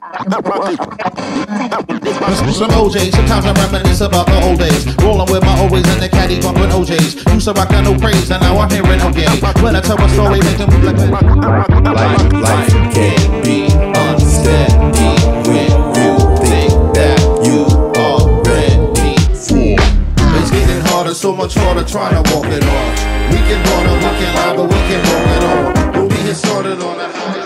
Some OJs, sometimes I reminisce about the old days. Rolling with my always in the caddy, bumping OJs. Used to rock, got no praise, and now I'm hearing no game. When I tell a story, make them like life can be unsteady when you think that you are ready for. It's getting harder, so much harder trying to walk it off. We can harder, we can lie, but we can walk it on. We'll be here started on a high.